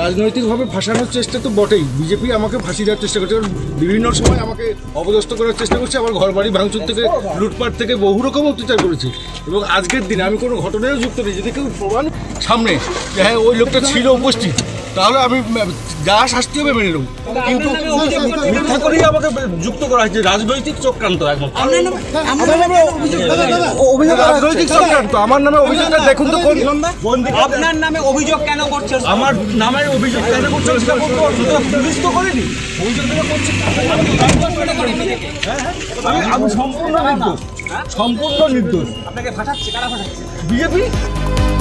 রাজনৈতিকভাবে ফাঁসানোর চেষ্টা তো বটেই। বিজেপি আমাকে ফাঁসি দেওয়ার চেষ্টা করছে, বিভিন্ন সময় আমাকে অপদস্থ করার চেষ্টা করছে, আমার ঘর বাড়ি ভাঙচুর থেকে লুটপাট থেকে বহু রকম অত্যাচার করেছে। এবং আজকের দিনে আমি কোনো ঘটনায়ও যুক্ত নেই। যদি কেউ প্রমাণ সামনে যে হ্যাঁ ওই লোকটা ছিল উপস্থিত, তাহলে আমি যা শাস্তি হবে মেনে নেব। কিন্তু মিথ্যা করেই আমাকে যুক্ত করা হয়েছে, রাজনৈতিক চক্রান্ত। এখন রাজনৈতিক চক্রান্ত আমার নামে অভিযোগটা দেখুন তো। আপনার নামে অভিযোগ কেন করছেন? আমার নামে অভিযোগ কেন করছেন সেটা বলবো। পুলিশ তো করেনি, অভিযোগটা করছে আমি সম্পূর্ণ নির্দোষ, সম্পূর্ণ নির্দোষ। আপনাকে ফাঁসাচ্ছে, কারা ফাঁসাচ্ছে? বিজেপি।